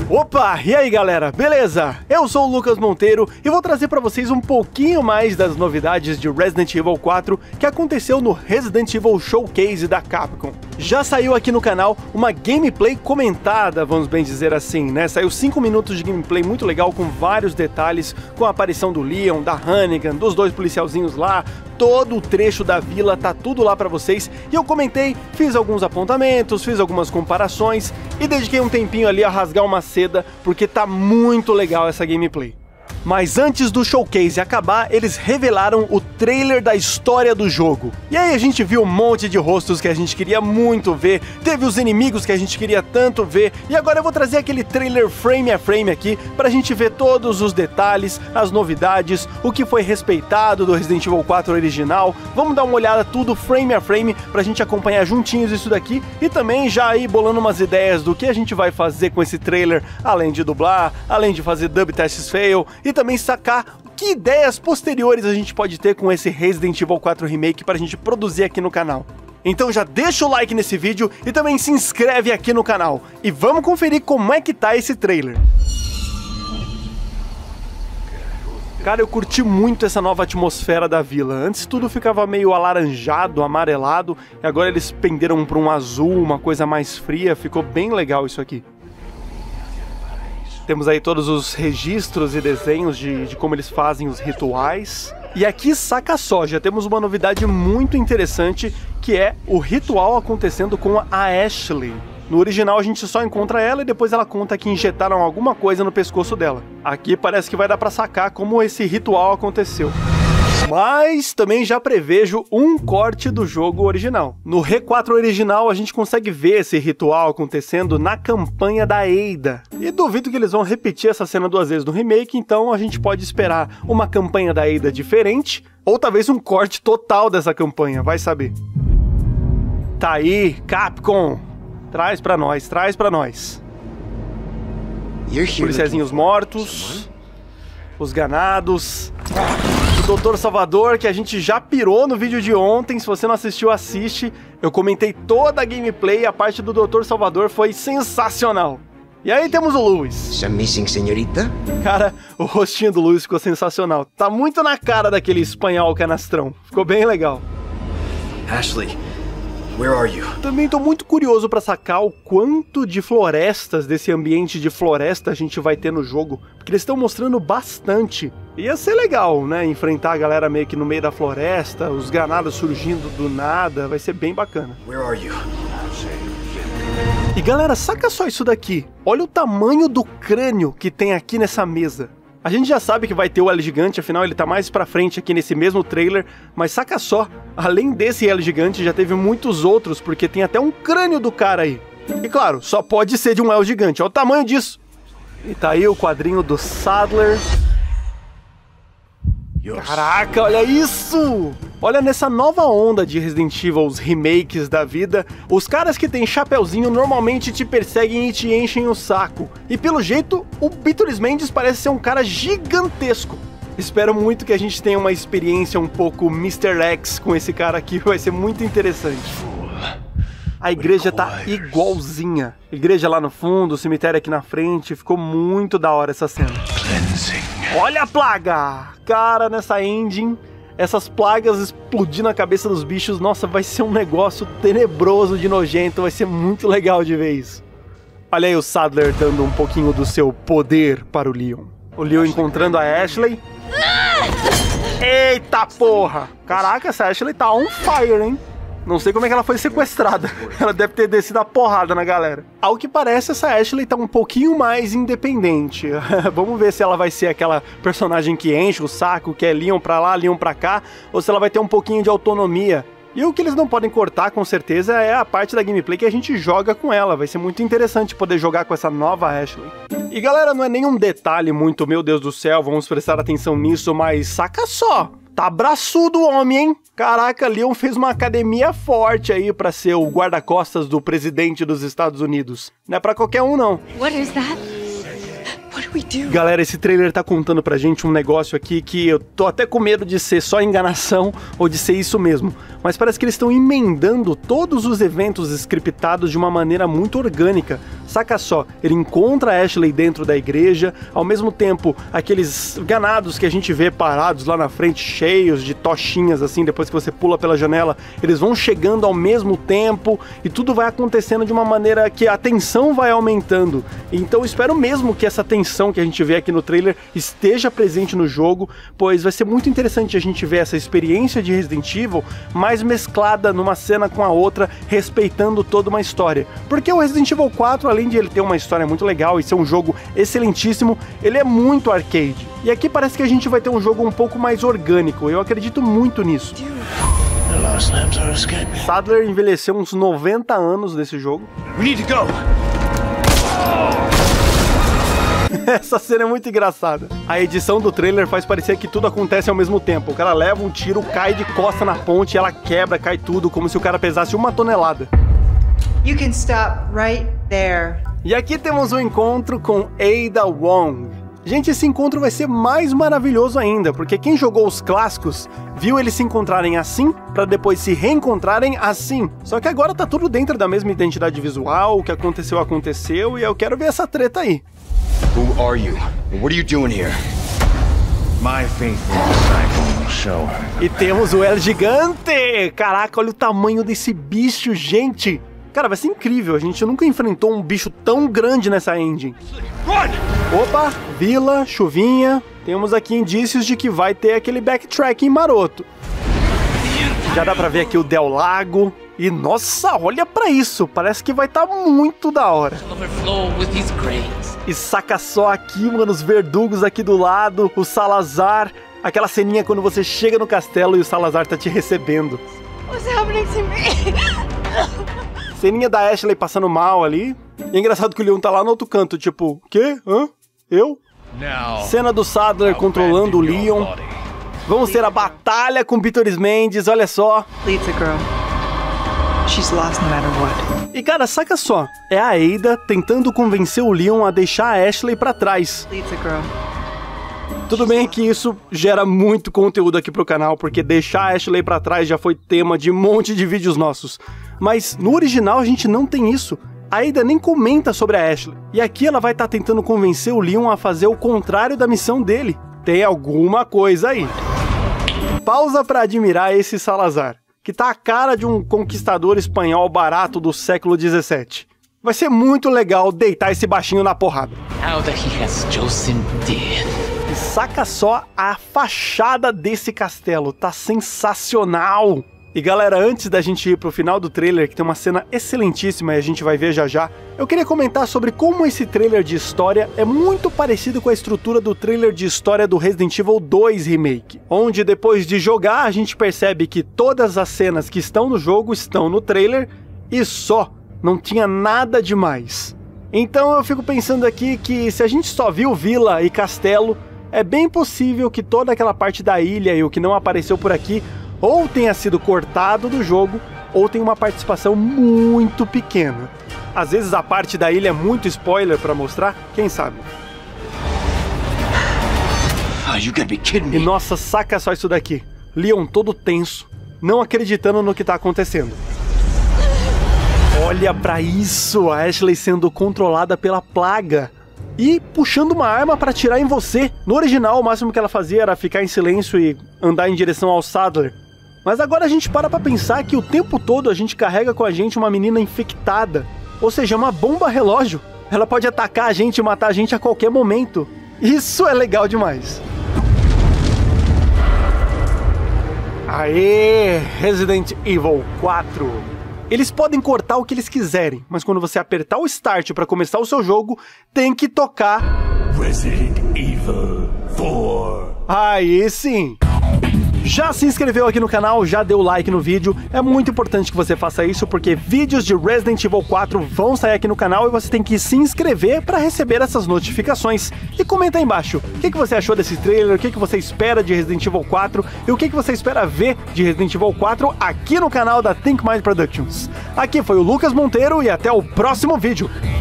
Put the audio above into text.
Opa, e aí galera, beleza? Eu sou o Lucas Monteiro e vou trazer pra vocês um pouquinho mais das novidades de Resident Evil 4 que aconteceu no Resident Evil Showcase da Capcom. Já saiu aqui no canal uma gameplay comentada, vamos bem dizer assim, né? Saiu 5 minutos de gameplay muito legal com vários detalhes, com a aparição do Leon, da Hannigan, dos dois policialzinhos lá, todo o trecho da vila, tá tudo lá pra vocês. E eu comentei, fiz alguns apontamentos, fiz algumas comparações e dediquei um tempinho ali a rasgar uma seda, porque tá muito legal essa gameplay. Mas antes do showcase acabar, eles revelaram o trailer da história do jogo. E aí a gente viu um monte de rostos que a gente queria muito ver, teve os inimigos que a gente queria tanto ver, e agora eu vou trazer aquele trailer frame a frame aqui pra gente ver todos os detalhes, as novidades, o que foi respeitado do Resident Evil 4 original. Vamos dar uma olhada tudo frame a frame pra gente acompanhar juntinhos isso daqui e também já ir bolando umas ideias do que a gente vai fazer com esse trailer, além de dublar, além de fazer dub tests fail e também sacar que ideias posteriores a gente pode ter com esse Resident Evil 4 Remake para a gente produzir aqui no canal. Então já deixa o like nesse vídeo e também se inscreve aqui no canal. E vamos conferir como é que tá esse trailer. Cara, eu curti muito essa nova atmosfera da vila. Antes tudo ficava meio alaranjado, amarelado, e agora eles penderam para um azul, uma coisa mais fria. Ficou bem legal isso aqui. Temos aí todos os registros e desenhos de como eles fazem os rituais. E aqui, saca só, já temos uma novidade muito interessante, que é o ritual acontecendo com a Ashley. No original a gente só encontra ela e depois ela conta que injetaram alguma coisa no pescoço dela. Aqui parece que vai dar pra sacar como esse ritual aconteceu. Mas também já prevejo um corte do jogo original. No R4 original a gente consegue ver esse ritual acontecendo na campanha da Ada. E duvido que eles vão repetir essa cena 2 vezes no remake, então a gente pode esperar uma campanha da Ada diferente, ou talvez um corte total dessa campanha, vai saber. Tá aí, Capcom! Traz pra nós, traz pra nós. Policiazinhos mortos, os ganados... O Dr. Salvador, que a gente já pirou no vídeo de ontem, se você não assistiu, assiste. Eu comentei toda a gameplay e a parte do Dr. Salvador foi sensacional. E aí temos o Luis. Some missing, senhorita? Cara, o rostinho do Luis ficou sensacional. Tá muito na cara daquele espanhol canastrão. Ficou bem legal. Ashley, where are you? Também tô muito curioso pra sacar o quanto de florestas, desse ambiente de floresta a gente vai ter no jogo, porque eles estão mostrando bastante. Ia ser legal, né, enfrentar a galera meio que no meio da floresta, os granadas surgindo do nada, vai ser bem bacana. Where are you? E galera, saca só isso daqui. Olha o tamanho do crânio que tem aqui nessa mesa. A gente já sabe que vai ter o L gigante, afinal ele tá mais pra frente aqui nesse mesmo trailer, mas saca só, além desse L gigante já teve muitos outros, porque tem até um crânio do cara aí. E claro, só pode ser de um L gigante, olha o tamanho disso. E tá aí o quadrinho do Sadler. Caraca, olha isso! Olha nessa nova onda de Resident Evil, os remakes da vida, os caras que tem chapeuzinho normalmente te perseguem e te enchem o saco. E pelo jeito, o Beatriz Mendes parece ser um cara gigantesco. Espero muito que a gente tenha uma experiência um pouco Mr. X com esse cara aqui, vai ser muito interessante. A igreja tá igualzinha. Igreja lá no fundo, o cemitério aqui na frente, ficou muito da hora essa cena. Olha a plaga! Cara, nessa engine, essas plagas explodindo a cabeça dos bichos, nossa, vai ser um negócio tenebroso de nojento, vai ser muito legal de ver isso. Olha aí o Sadler dando um pouquinho do seu poder para o Leon. O Leon encontrando a Ashley. Eita porra! Caraca, essa Ashley tá on fire, hein? Não sei como é que ela foi sequestrada. Ela deve ter descido a porrada na galera. Ao que parece, essa Ashley tá um pouquinho mais independente. Vamos ver se ela vai ser aquela personagem que enche o saco, que é Leon pra lá, Leon pra cá, ou se ela vai ter um pouquinho de autonomia. E o que eles não podem cortar, com certeza, é a parte da gameplay que a gente joga com ela. Vai ser muito interessante poder jogar com essa nova Ashley. E galera, não é nenhum detalhe muito, meu Deus do céu, vamos prestar atenção nisso, mas saca só! Tá braçudo o homem, hein? Caraca, Leon fez uma academia forte aí pra ser o guarda-costas do presidente dos Estados Unidos. Não é pra qualquer um, não. What is that? What do we do? Galera, esse trailer tá contando pra gente um negócio aqui que eu tô até com medo de ser só enganação ou de ser isso mesmo. Mas parece que eles estão emendando todos os eventos scriptados de uma maneira muito orgânica. Saca só, ele encontra a Ashley dentro da igreja, ao mesmo tempo, aqueles ganados que a gente vê parados lá na frente, cheios de tochinhas assim, depois que você pula pela janela, eles vão chegando ao mesmo tempo e tudo vai acontecendo de uma maneira que a tensão vai aumentando. Então eu espero mesmo que essa tensão que a gente vê aqui no trailer esteja presente no jogo, pois vai ser muito interessante a gente ver essa experiência de Resident Evil mais mesclada numa cena com a outra, respeitando toda uma história. Porque o Resident Evil 4, além de ele ter uma história muito legal e ser um jogo excelentíssimo, ele é muito arcade. E aqui parece que a gente vai ter um jogo um pouco mais orgânico, eu acredito muito nisso. Sadler envelheceu uns 90 anos nesse jogo. We need to go. Essa cena é muito engraçada. A edição do trailer faz parecer que tudo acontece ao mesmo tempo. O cara leva um tiro, cai de costa na ponte, ela quebra, cai tudo, como se o cara pesasse 1 tonelada. You can stop right there. E aqui temos um encontro com Ada Wong. Gente, esse encontro vai ser mais maravilhoso ainda, porque quem jogou os clássicos viu eles se encontrarem assim, pra depois se reencontrarem assim. Só que agora tá tudo dentro da mesma identidade visual, o que aconteceu, aconteceu, e eu quero ver essa treta aí. Who are you? And what are you doing here? My faithful disciple will show. E temos o El Gigante! Caraca, olha o tamanho desse bicho, gente! Cara, vai ser incrível, a gente nunca enfrentou um bicho tão grande nessa engine. Opa, vila, chuvinha, temos aqui indícios de que vai ter aquele backtracking maroto. Já dá pra ver aqui o Del Lago. E nossa, olha pra isso, parece que vai estar muito da hora. E saca só aqui, mano, os verdugos aqui do lado, o Salazar, aquela ceninha quando você chega no castelo e o Salazar tá te recebendo. What's happening to me? Ceninha da Ashley passando mal ali. E é engraçado que o Leon tá lá no outro canto, tipo, quê? Hã? Eu? Cena do Sadler controlando o Leon. Vamos ter a batalha com Peter Mendes, olha só. Leaves a girl. She's lost no matter what. E cara, saca só, é a Ada tentando convencer o Leon a deixar a Ashley pra trás. Leaves a girl. Tudo bem que isso gera muito conteúdo aqui pro canal, porque deixar a Ashley pra trás já foi tema de um monte de vídeos nossos. Mas no original a gente não tem isso. A Ada nem comenta sobre a Ashley. E aqui ela vai estar tentando convencer o Leon a fazer o contrário da missão dele. Tem alguma coisa aí. Pausa pra admirar esse Salazar, que tá a cara de um conquistador espanhol barato do século 17. Vai ser muito legal deitar esse baixinho na porrada. E saca só a fachada desse castelo, tá sensacional! E galera, antes da gente ir pro final do trailer, que tem uma cena excelentíssima e a gente vai ver já já, eu queria comentar sobre como esse trailer de história é muito parecido com a estrutura do trailer de história do Resident Evil 2 Remake, onde depois de jogar a gente percebe que todas as cenas que estão no jogo estão no trailer e só, não tinha nada demais. Então eu fico pensando aqui que se a gente só viu vila e castelo, é bem possível que toda aquela parte da ilha e o que não apareceu por aqui ou tenha sido cortado do jogo, ou tem uma participação muito pequena. Às vezes a parte da ilha é muito spoiler pra mostrar, quem sabe? E nossa, saca só isso daqui. Leon todo tenso, não acreditando no que tá acontecendo. Olha pra isso, a Ashley sendo controlada pela plaga. E puxando uma arma pra atirar em você. No original, o máximo que ela fazia era ficar em silêncio e andar em direção ao Sadler. Mas agora a gente para pra pensar que o tempo todo a gente carrega com a gente uma menina infectada. Ou seja, uma bomba relógio. Ela pode atacar a gente e matar a gente a qualquer momento. Isso é legal demais. Aê, Resident Evil 4. Eles podem cortar o que eles quiserem, mas quando você apertar o Start para começar o seu jogo, tem que tocar Resident Evil 4. Aí sim! Já se inscreveu aqui no canal, já deu like no vídeo, é muito importante que você faça isso porque vídeos de Resident Evil 4 vão sair aqui no canal e você tem que se inscrever para receber essas notificações. E comenta aí embaixo, o que você achou desse trailer, o que você espera de Resident Evil 4 e o que você espera ver de Resident Evil 4 aqui no canal da Think Mind Productions. Aqui foi o Lucas Monteiro e até o próximo vídeo.